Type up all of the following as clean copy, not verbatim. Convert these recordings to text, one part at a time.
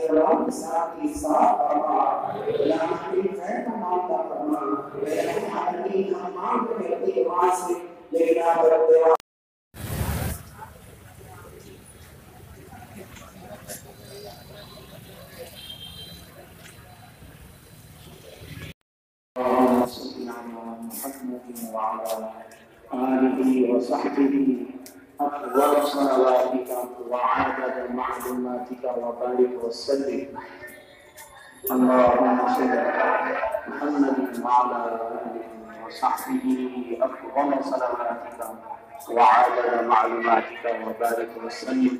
जवाब साथ ही साथ फरमा या की फैन मांगता फरमा या हमारी हम मांग करते वहां से लेना पड़ते हैं। आलिहि व सहबिहि अफदल सलावातिका व आदद मालूमातिका व बारिक व सल्लिम अल्लाहुम्मा सल्लि अला मुहम्मद व अला आलिहि व सहबिहि अफदल सलावातिका व आदद मालूमातिका व बारिक व सल्लिम।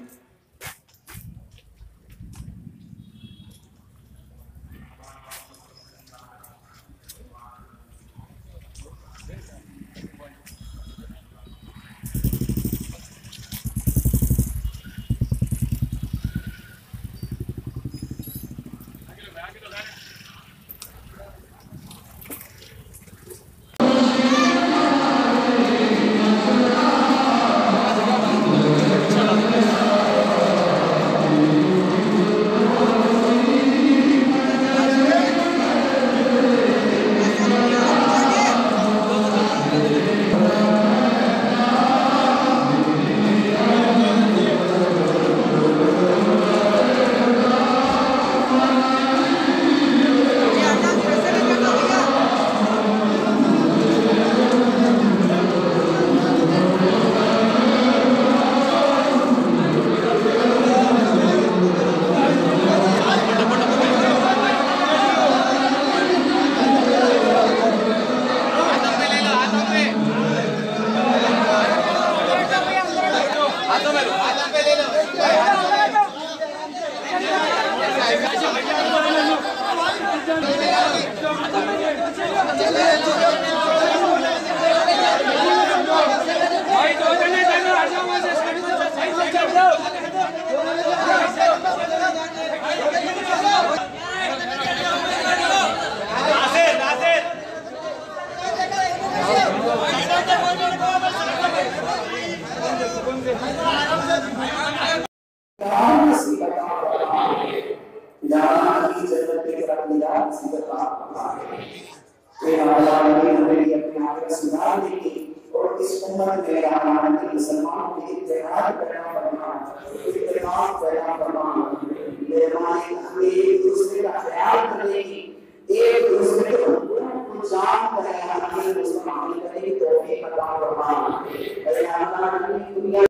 और इस उम्मत में हमारे मुसलमान को इत्तेहाद करना पड़ना, इत्तेफाक करना पड़ना, मेहरबानी हमें एक दूसरे का ख्याल करने की, एक दूसरे के हुकूक को जान कर हमें मुसलमान करने की तौफीक अता फरमा। अल्लाह ताला की दुनिया